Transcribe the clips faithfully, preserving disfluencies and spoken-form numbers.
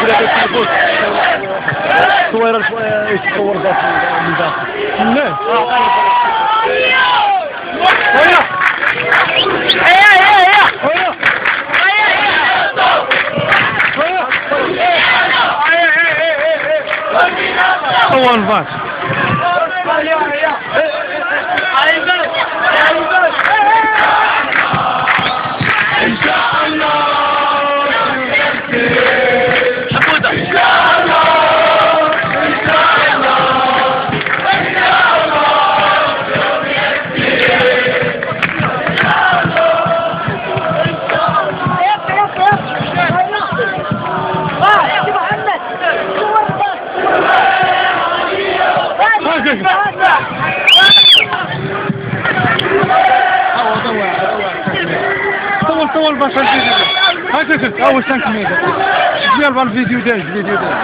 كذا كتلبس صويره شويه يتصور ذات من داخل لا هيا هيا هيا هو الفاس ان شاء الله حموده ان شاء الله ان شاء الله ان شاء الله طول طول باش هاكا اول خمسة متر ديال الفيديو داز الفيديو داز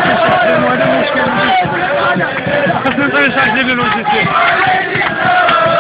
خاصنا نسال شحال ديال الوجه